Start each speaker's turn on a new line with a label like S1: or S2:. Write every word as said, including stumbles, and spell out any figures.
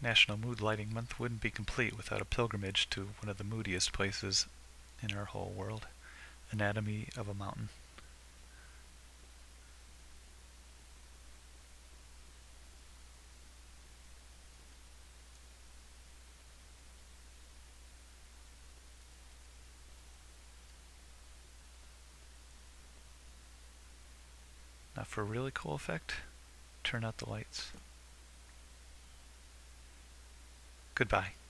S1: National Mood Lighting Month wouldn't be complete without a pilgrimage to one of the moodiest places in our whole world, Anatomy of a Mountain. Now for a really cool effect, turn out the lights. Goodbye.